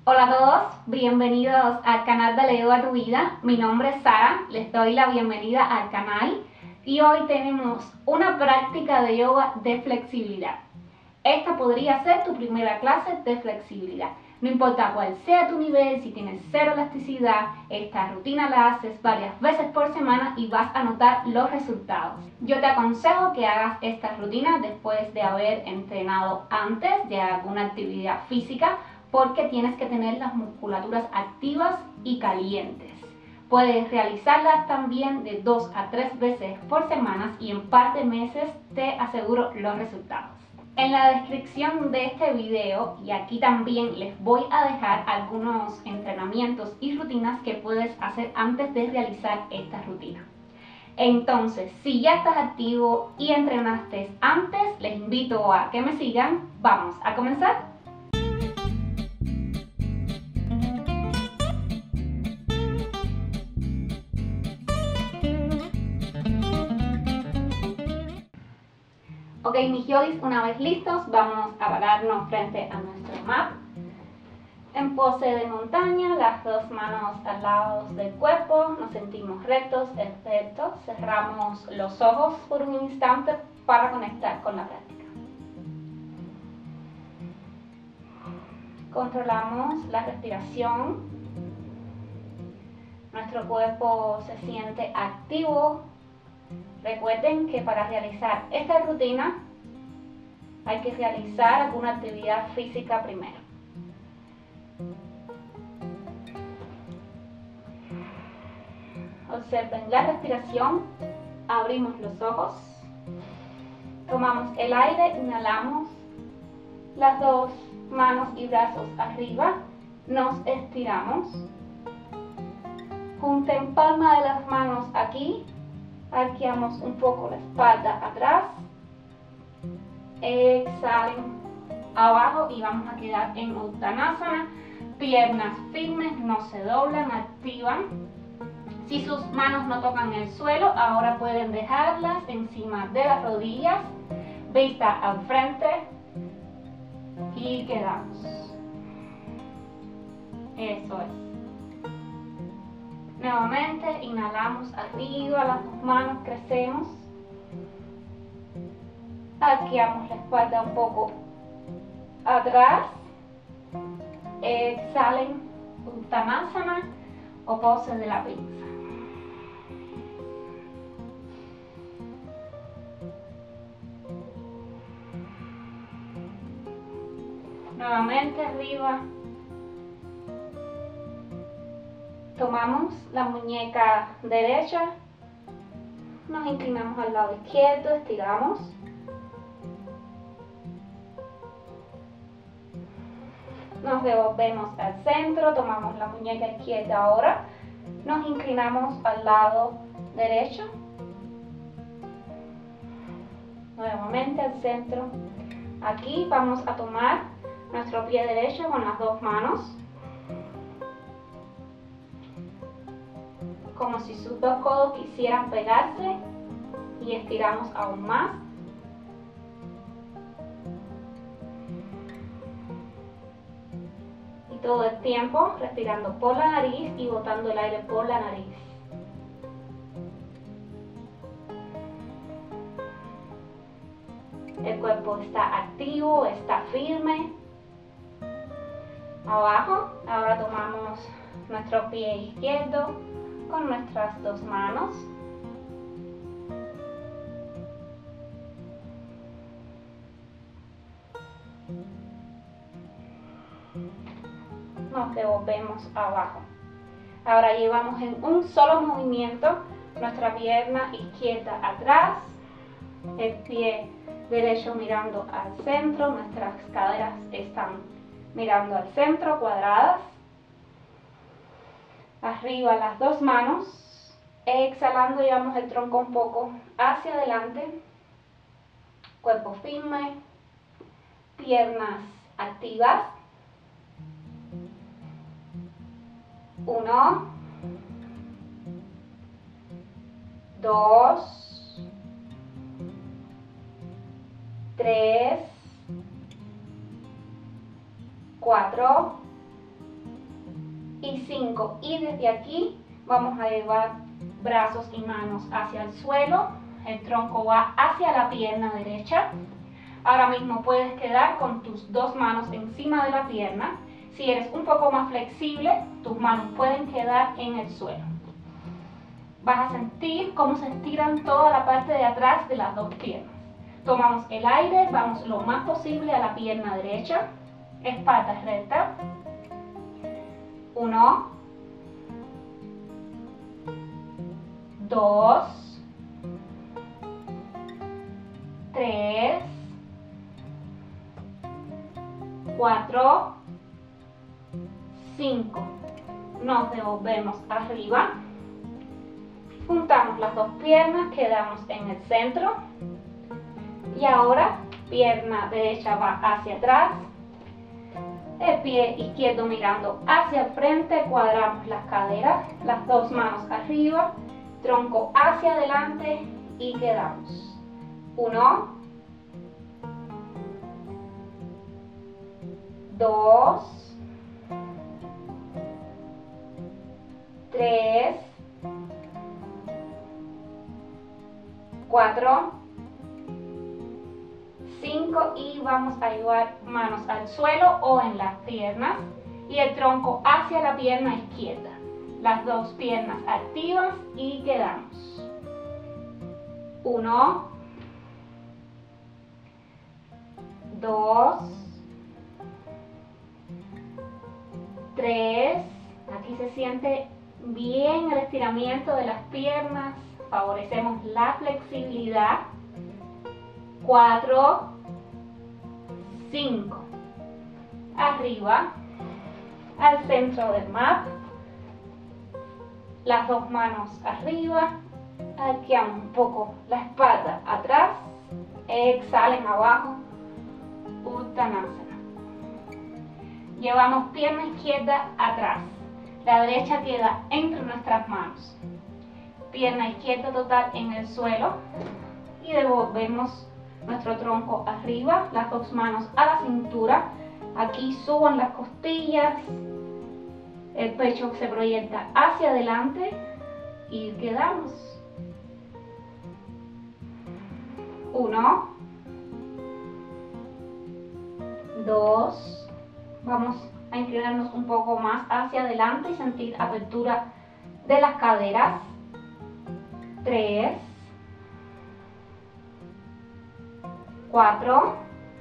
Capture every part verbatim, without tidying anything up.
Hola a todos, bienvenidos al canal de Leo a tu vida. Mi nombre es Sara, les doy la bienvenida al canal y hoy tenemos una práctica de yoga de flexibilidad. Esta podría ser tu primera clase de flexibilidad. No importa cuál sea tu nivel, si tienes cero elasticidad, esta rutina la haces varias veces por semana y vas a notar los resultados. Yo te aconsejo que hagas esta rutina después de haber entrenado antes de alguna actividad física, porque tienes que tener las musculaturas activas y calientes. Puedes realizarlas también de dos a tres veces por semana y en par de meses te aseguro los resultados. En la descripción de este video y aquí también les voy a dejar algunos entrenamientos y rutinas que puedes hacer antes de realizar esta rutina. Entonces, si ya estás activo y entrenaste antes, les invito a que me sigan. Vamos a comenzar. Ok, mis yogis, una vez listos, vamos a pararnos frente a nuestro mat. En pose de montaña, las dos manos al lado del cuerpo, nos sentimos rectos, expertos. Cerramos los ojos por un instante para conectar con la práctica. Controlamos la respiración. Nuestro cuerpo se siente activo. Recuerden que para realizar esta rutina hay que realizar alguna actividad física primero. Observen la respiración, abrimos los ojos, tomamos el aire, inhalamos, las dos manos y brazos arriba, nos estiramos, junten palma de las manos aquí, arqueamos un poco la espalda atrás, exhalen abajo y vamos a quedar en Uttanasana, piernas firmes, no se doblan, activan. Si sus manos no tocan el suelo, ahora pueden dejarlas encima de las rodillas, vista al frente y quedamos. Eso es. Nuevamente inhalamos arriba, las dos manos, crecemos, arqueamos la espalda un poco atrás, exhalen, Uttanasana o pose de la pinza. Nuevamente arriba. Tomamos la muñeca derecha, nos inclinamos al lado izquierdo, estiramos. Nos devolvemos al centro, tomamos la muñeca izquierda ahora, nos inclinamos al lado derecho. Nuevamente al centro. Aquí vamos a tomar nuestro pie derecho con las dos manos, como si sus dos codos quisieran pegarse, y estiramos aún más. Y todo el tiempo respirando por la nariz y botando el aire por la nariz. El cuerpo está activo, está firme. Abajo, ahora tomamos nuestro pie izquierdo con nuestras dos manos. Nos devolvemos abajo. Ahora llevamos en un solo movimiento nuestra pierna izquierda atrás, el pie derecho mirando al centro, nuestras caderas están mirando al centro, cuadradas. Arriba las dos manos, exhalando llevamos el tronco un poco hacia adelante, cuerpo firme, piernas activas. Uno, dos, tres, cuatro, y cinco. Y desde aquí vamos a llevar brazos y manos hacia el suelo. El tronco va hacia la pierna derecha. Ahora mismo puedes quedar con tus dos manos encima de la pierna. Si eres un poco más flexible, tus manos pueden quedar en el suelo. Vas a sentir cómo se estiran toda la parte de atrás de las dos piernas. Tomamos el aire, vamos lo más posible a la pierna derecha. Espalda recta. Uno. Dos. Tres. Cuatro. Cinco. Nos devolvemos arriba. Juntamos las dos piernas, quedamos en el centro. Y ahora, pierna derecha va hacia atrás. El pie izquierdo mirando hacia el frente, cuadramos las caderas, las dos manos arriba, tronco hacia adelante y quedamos. Uno. Dos. Tres. Cuatro. Cinco y vamos a llevar manos al suelo o en las piernas y el tronco hacia la pierna izquierda. Las dos piernas activas y quedamos. Uno. Dos. Tres. Aquí se siente bien el estiramiento de las piernas. Favorecemos la flexibilidad. Cuatro. Cinco. Arriba. Al centro del mat. Las dos manos arriba. Arqueamos un poco la espalda atrás. Exhalen abajo. Uttanasana. Llevamos pierna izquierda atrás. La derecha queda entre nuestras manos. Pierna izquierda total en el suelo. Y devolvemos nuestro tronco arriba, las dos manos a la cintura. Aquí suban las costillas. El pecho se proyecta hacia adelante y quedamos. Uno. Dos. Vamos a inclinarnos un poco más hacia adelante y sentir apertura de las caderas. Tres. Cuatro.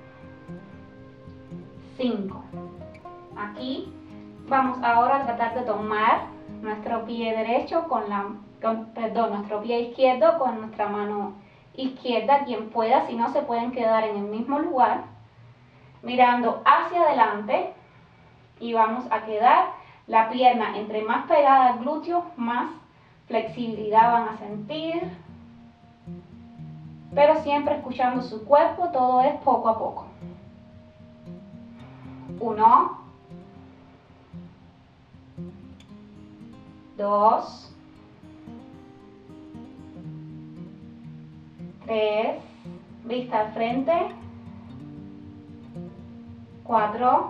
Cinco. Aquí vamos ahora a tratar de tomar nuestro pie derecho con la, con, perdón, nuestro pie izquierdo con nuestra mano izquierda. Quien pueda, si no se pueden quedar en el mismo lugar, mirando hacia adelante y vamos a quedar la pierna entre más pegada al glúteo, más flexibilidad van a sentir, pero siempre escuchando su cuerpo, todo es poco a poco. Uno, dos, tres, vista al frente, cuatro,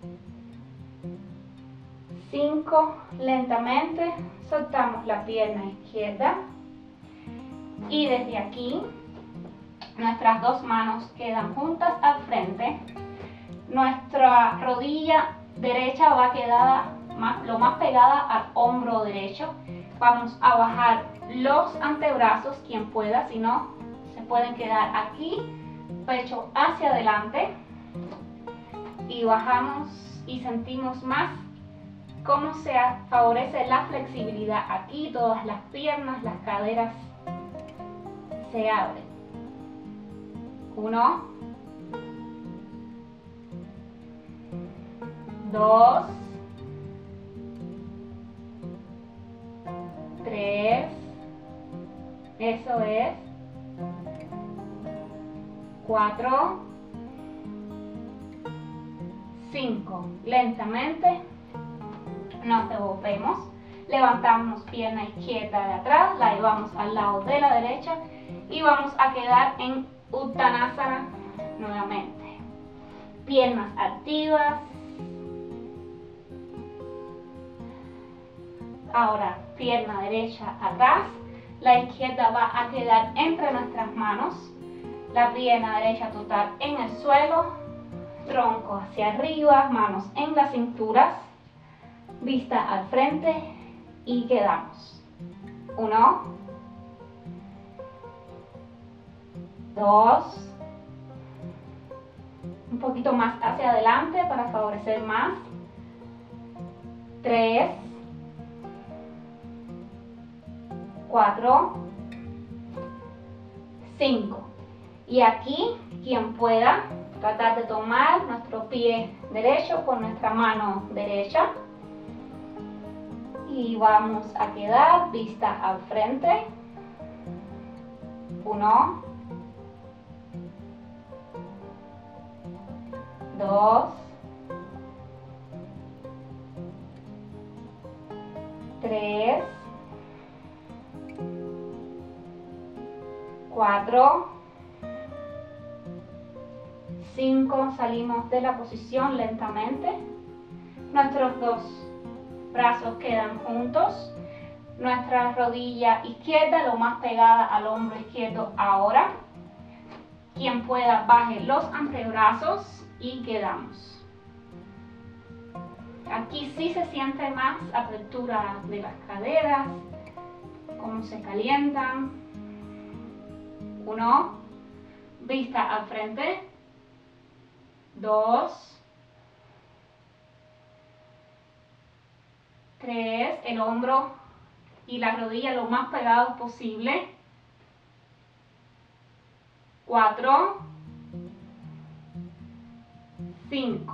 cinco, lentamente soltamos la pierna izquierda y desde aquí nuestras dos manos quedan juntas al frente. Nuestra rodilla derecha va a quedar más, lo más pegada al hombro derecho. Vamos a bajar los antebrazos, quien pueda, si no, se pueden quedar aquí, pecho hacia adelante. Y bajamos y sentimos más cómo se favorece la flexibilidad aquí, todas las piernas, las caderas se abren. Uno, dos, tres, eso es, cuatro, cinco, lentamente nos devolvemos, levantamos pierna izquierda de atrás, la llevamos al lado de la derecha y vamos a quedar en Uttanasana nuevamente. Piernas activas, Ahora, pierna derecha atrás, la izquierda va a quedar entre nuestras manos, la pierna derecha total en el suelo, tronco hacia arriba, manos en las cinturas, vista al frente y quedamos. Uno, dos, un poquito más hacia adelante para favorecer más, tres, cuatro, cinco. Y aquí, quien pueda, tratar de tomar nuestro pie derecho con nuestra mano derecha. Y vamos a quedar vista al frente. Uno, dos, tres, cuatro, cinco. Salimos de la posición lentamente. Nuestros dos brazos quedan juntos. Nuestra rodilla izquierda lo más pegada al hombro izquierdo ahora. Quien pueda baje los antebrazos y quedamos. Aquí sí se siente más apertura de las caderas, cómo se calientan. Uno, vista al frente. Dos, tres, el hombro y la rodilla lo más pegados posible. Cuatro, cinco.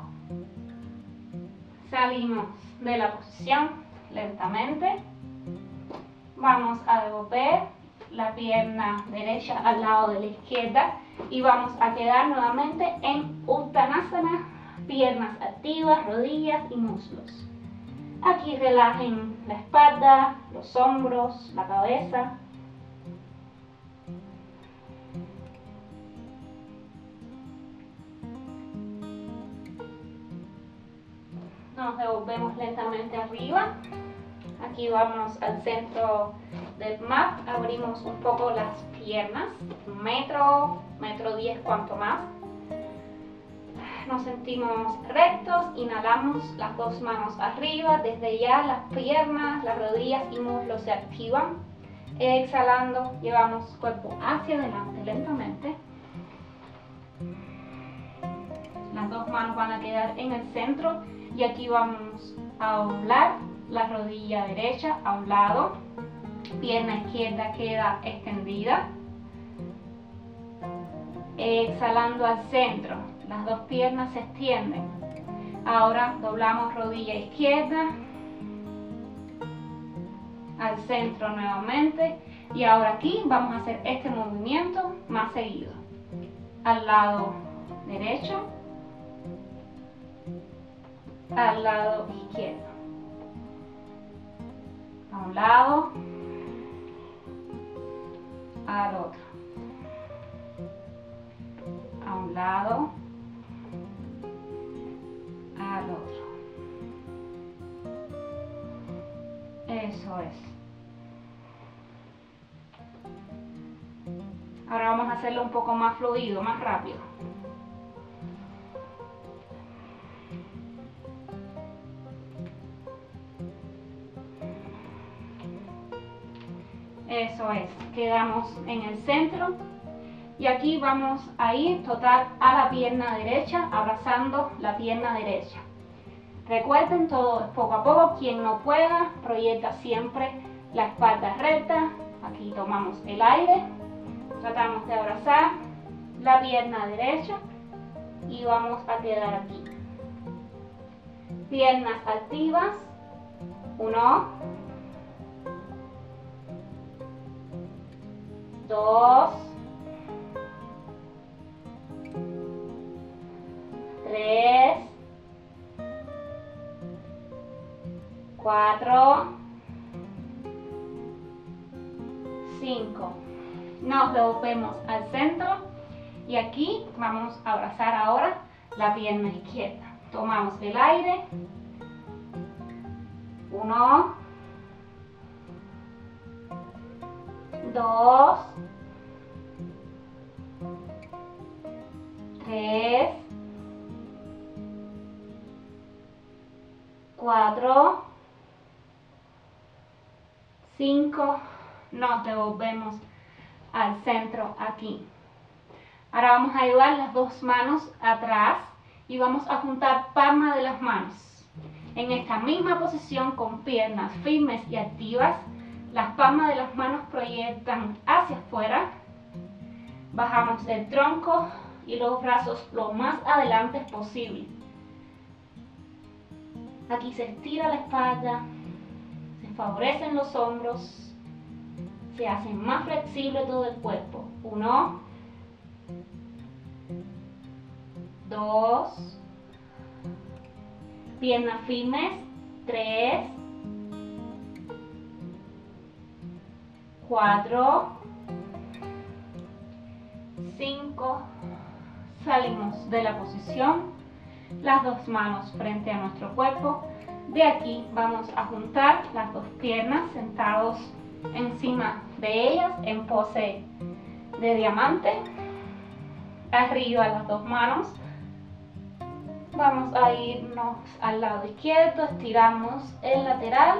Salimos de la posición lentamente. Vamos a devolver la pierna derecha al lado de la izquierda y vamos a quedar nuevamente en Uttanasana, piernas activas, rodillas y muslos. Aquí relajen la espalda, los hombros, la cabeza. Nos devolvemos lentamente arriba. Aquí vamos al centro del mat, abrimos un poco las piernas, un metro, metro diez, cuanto más. Nos sentimos rectos, inhalamos las dos manos arriba, desde ya las piernas, las rodillas y muslos se activan. Exhalando, llevamos cuerpo hacia adelante lentamente. Las dos manos van a quedar en el centro y aquí vamos a doblar la rodilla derecha a un lado, pierna izquierda queda extendida. Exhalando al centro, las dos piernas se extienden. Ahora doblamos rodilla izquierda al centro nuevamente y ahora aquí vamos a hacer este movimiento más seguido. Al lado derecho, al lado izquierdo. A un lado, al otro. A un lado, al otro. Eso es. Ahora vamos a hacerlo un poco más fluido, más rápido. Eso es, quedamos en el centro y aquí vamos a ir total a la pierna derecha, abrazando la pierna derecha. Recuerden, todo es poco a poco. Quien no pueda, proyecta siempre la espalda recta. Aquí tomamos el aire, tratamos de abrazar la pierna derecha y vamos a quedar aquí. Piernas activas. Uno, dos, tres, cuatro, cinco. Nos devolvemos al centro y aquí vamos a abrazar ahora la pierna izquierda. Tomamos el aire. Uno, dos, tres, cuatro, cinco, nos devolvemos al centro aquí. Ahora vamos a llevar las dos manos atrás y vamos a juntar palmas de las manos. En esta misma posición, con piernas firmes y activas, las palmas de las manos proyectan hacia afuera. Bajamos el tronco y los brazos lo más adelante posible. Aquí se estira la espalda, se favorecen los hombros, se hace más flexible todo el cuerpo. Uno, dos, piernas firmes, tres, cuatro, cinco, salimos de la posición, las dos manos frente a nuestro cuerpo. De aquí vamos a juntar las dos piernas sentados encima de ellas en pose de diamante. Arriba las dos manos. Vamos a irnos al lado izquierdo, estiramos el lateral.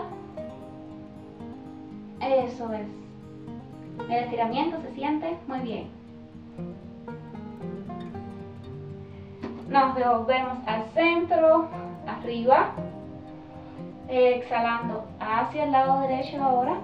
Eso es. El estiramiento se siente muy bien. Nos devolvemos al centro, arriba. Exhalando hacia el lado derecho ahora.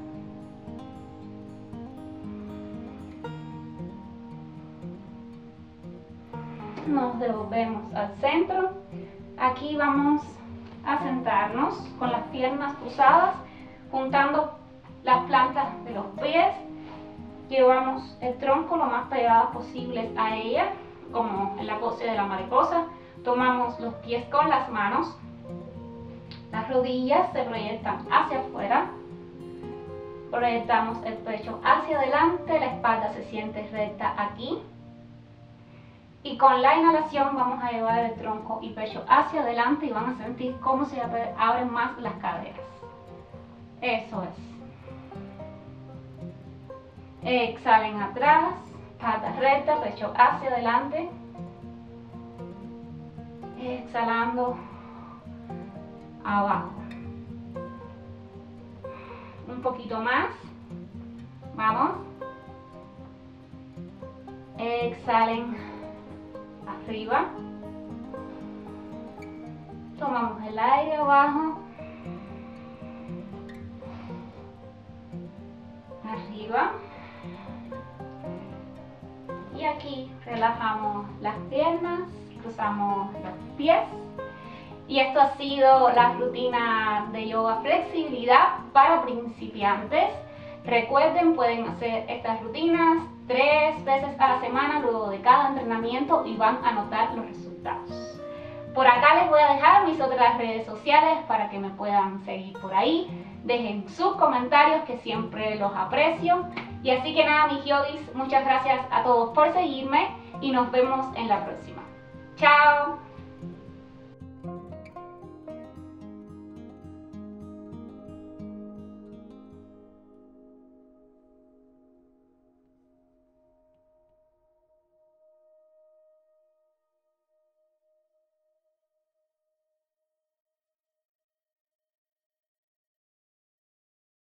Nos devolvemos al centro. Aquí vamos a sentarnos con las piernas cruzadas, juntando las plantas de los pies. Llevamos el tronco lo más pegado posible a ella, como en la pose de la mariposa. Tomamos los pies con las manos. Las rodillas se proyectan hacia afuera. Proyectamos el pecho hacia adelante, la espalda se siente recta aquí. Y con la inhalación vamos a llevar el tronco y pecho hacia adelante y van a sentir cómo se abren más las caderas. Eso es. Exhalen atrás, patas rectas, pecho hacia adelante. Exhalando abajo. Un poquito más. Vamos. Exhalen arriba. Tomamos el aire abajo. Arriba. Y aquí relajamos las piernas, cruzamos los pies. Y esto ha sido la rutina de yoga flexibilidad para principiantes. Recuerden, pueden hacer estas rutinas tres veces a la semana luego de cada entrenamiento y van a notar los resultados. Por acá les voy a dejar mis otras redes sociales para que me puedan seguir por ahí. Dejen sus comentarios que siempre los aprecio. Y así que nada, mis yogis, muchas gracias a todos por seguirme y nos vemos en la próxima. ¡Chao!